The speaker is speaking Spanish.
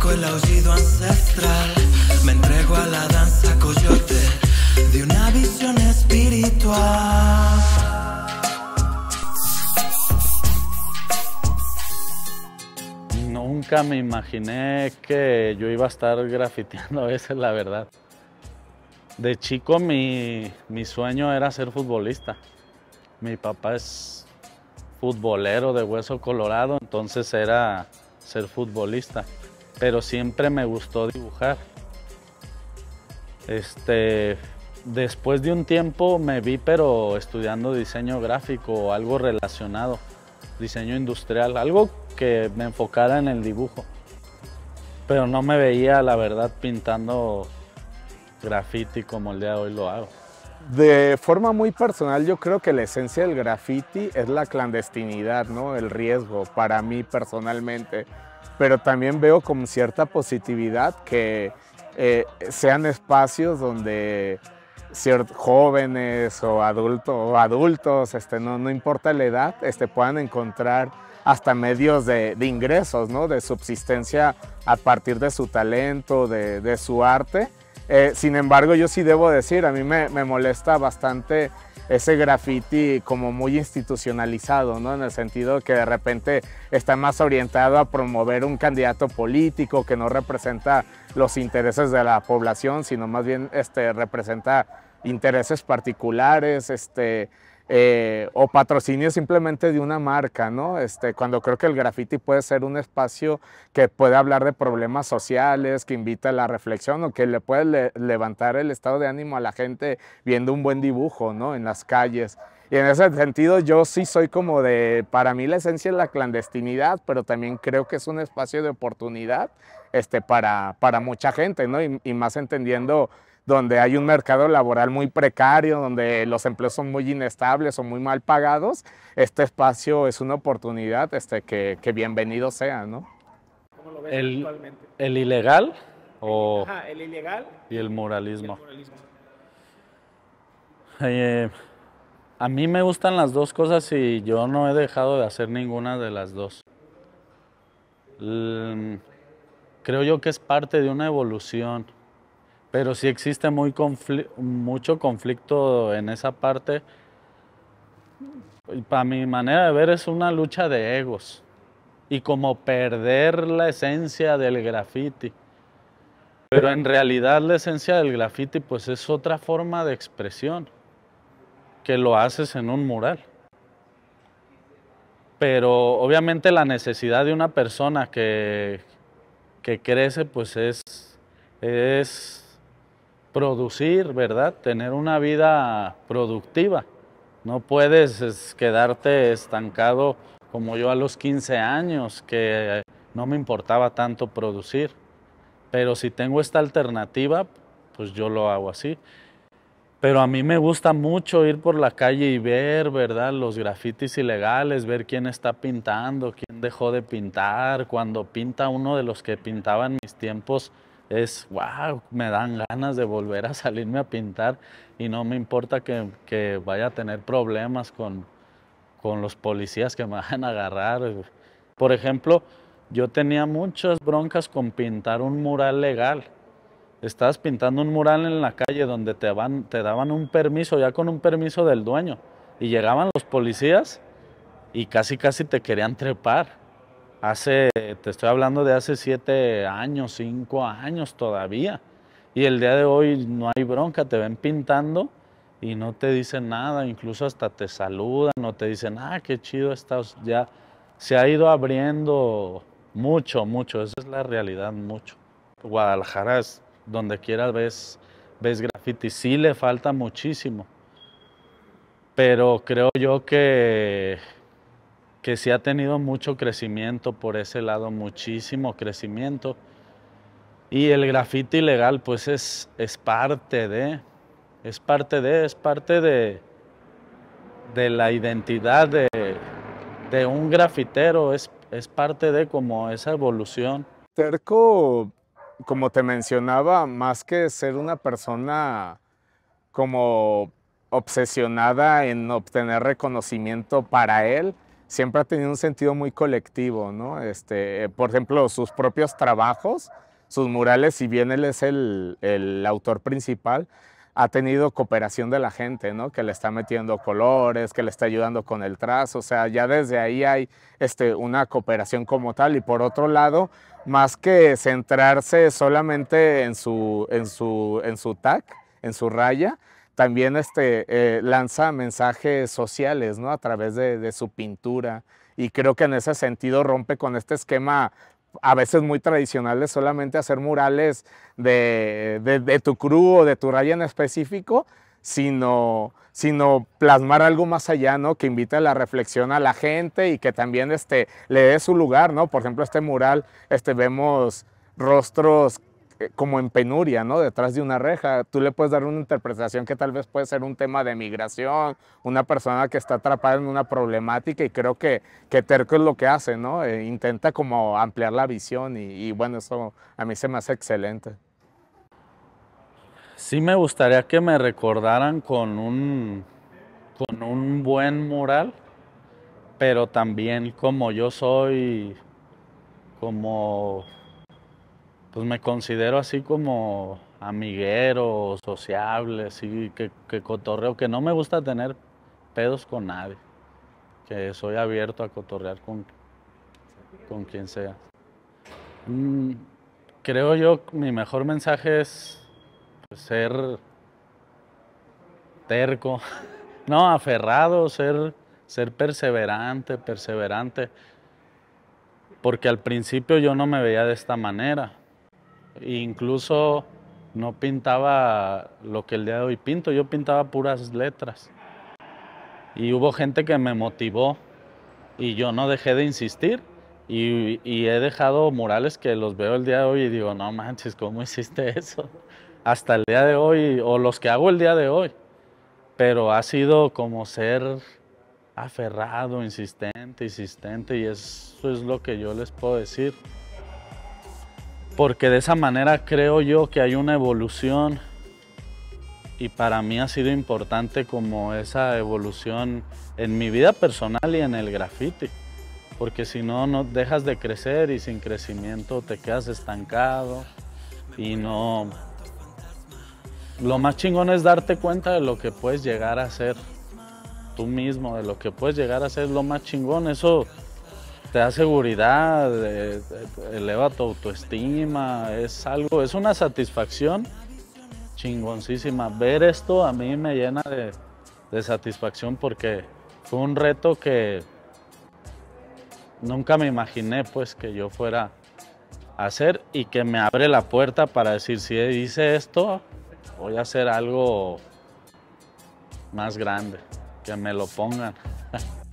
Bajo el aullido ancestral, me entrego a la danza coyote de una visión espiritual. Nunca me imaginé que yo iba a estar grafiteando, esa es la verdad. De chico mi sueño era ser futbolista. Mi papá es futbolero de hueso colorado, entonces era ser futbolista. Pero siempre me gustó dibujar. Después de un tiempo me vi pero estudiando diseño gráfico o algo relacionado, diseño industrial, algo que me enfocara en el dibujo. Pero no me veía, la verdad, pintando graffiti como el día de hoy lo hago. De forma muy personal, yo creo que la esencia del graffiti es la clandestinidad, ¿no? El riesgo, para mí personalmente. Pero también veo con cierta positividad que sean espacios donde jóvenes o adultos, no importa la edad, puedan encontrar hasta medios de ingresos, ¿no? De subsistencia a partir de su talento, de su arte. Sin embargo, yo sí debo decir, a mí me molesta bastante ese graffiti como muy institucionalizado, ¿no? En el sentido que de repente está más orientado a promover un candidato político que no representa los intereses de la población, sino más bien representa intereses particulares, o patrocinio simplemente de una marca, ¿no? Cuando creo que el graffiti puede ser un espacio que puede hablar de problemas sociales, que invita a la reflexión o que le puede levantar el estado de ánimo a la gente viendo un buen dibujo, ¿no? En las calles. Y en ese sentido yo sí soy como para mí la esencia es la clandestinidad, pero también creo que es un espacio de oportunidad para mucha gente, ¿no? Y más entendiendo donde hay un mercado laboral muy precario, donde los empleos son muy inestables o muy mal pagados, este espacio es una oportunidad que bienvenido sea, ¿no? ¿Cómo lo ves actualmente? ¿El ilegal o el ilegal y el muralismo? y el muralismo. A mí me gustan las dos cosas y yo no he dejado de hacer ninguna de las dos. Creo yo que es parte de una evolución. Pero sí existe mucho conflicto en esa parte. Y para mi manera de ver es una lucha de egos y como perder la esencia del graffiti. Pero en realidad la esencia del graffiti pues es otra forma de expresión que lo haces en un mural. Pero obviamente la necesidad de una persona que crece pues es producir, ¿verdad? Tener una vida productiva. No puedes quedarte estancado como yo a los 15 años, que no me importaba tanto producir. Pero si tengo esta alternativa, pues yo lo hago así. Pero a mí me gusta mucho ir por la calle y ver, ¿verdad? Los grafitis ilegales, ver quién está pintando, quién dejó de pintar. Cuando pinta uno de los que pintaba en mis tiempos, wow, me dan ganas de volver a salirme a pintar y no me importa que vaya a tener problemas con los policías que me van a agarrar. Por ejemplo, yo tenía muchas broncas con pintar un mural legal. Estabas pintando un mural en la calle donde te daban un permiso, ya con un permiso del dueño, y llegaban los policías y casi te querían trepar. Te estoy hablando de hace 7 años, 5 años todavía. Y el día de hoy no hay bronca, te ven pintando y no te dicen nada, incluso hasta te saludan o te dicen, qué chido estás. Ya se ha ido abriendo mucho, esa es la realidad, mucho. Guadalajara es donde quiera ves graffiti, sí le falta muchísimo, pero creo yo que sí ha tenido mucho crecimiento por ese lado, muchísimo crecimiento. Y el grafiti ilegal pues es parte de la identidad de un grafitero, es parte de como esa evolución. Terco, como te mencionaba, más que ser una persona como obsesionada en obtener reconocimiento para él, siempre ha tenido un sentido muy colectivo, ¿no? Por ejemplo, sus propios trabajos, sus murales, si bien él es el autor principal, ha tenido cooperación de la gente, ¿no? Que le está metiendo colores, que le está ayudando con el trazo, o sea, ya desde ahí hay una cooperación como tal. Y por otro lado, más que centrarse solamente en su tag, en su raya, también lanza mensajes sociales, ¿no? A través de su pintura, y creo que en ese sentido rompe con este esquema a veces muy tradicional de solamente hacer murales de tu crew o de tu raya en específico, sino plasmar algo más allá, ¿no? Que invite a la reflexión a la gente y que también le dé su lugar, ¿no? Por ejemplo, este mural, vemos rostros como en penuria, ¿no? Detrás de una reja. Tú le puedes dar una interpretación que tal vez puede ser un tema de migración, una persona que está atrapada en una problemática, y creo que Terco es lo que hace, ¿no? Intenta como ampliar la visión y bueno, eso a mí se me hace excelente. Sí me gustaría que me recordaran con un buen mural, pero también como yo soy, pues me considero así como amiguero, sociable, así que cotorreo, que no me gusta tener pedos con nadie, que soy abierto a cotorrear con quien sea. Creo yo que mi mejor mensaje es pues, ser terco, no, aferrado, ser perseverante, porque al principio yo no me veía de esta manera. Incluso no pintaba lo que el día de hoy pinto, yo pintaba puras letras. Y hubo gente que me motivó y yo no dejé de insistir, y he dejado murales que los veo el día de hoy y digo, no manches, ¿cómo hiciste eso? Hasta el día de hoy, o los que hago el día de hoy. Pero ha sido como ser aferrado, insistente, y eso es lo que yo les puedo decir. Porque de esa manera creo yo que hay una evolución, y para mí ha sido importante como esa evolución en mi vida personal y en el graffiti, porque si no, no dejas de crecer, y sin crecimiento te quedas estancado y no... Lo más chingón es darte cuenta de lo que puedes llegar a ser tú mismo, de lo que puedes llegar a ser, lo más chingón. Eso te da seguridad, eleva tu autoestima, es una satisfacción chingoncísima. Ver esto a mí me llena de satisfacción, porque fue un reto que nunca me imaginé pues que yo fuera a hacer, y que me abre la puerta para decir, si hice esto, voy a hacer algo más grande, que me lo pongan.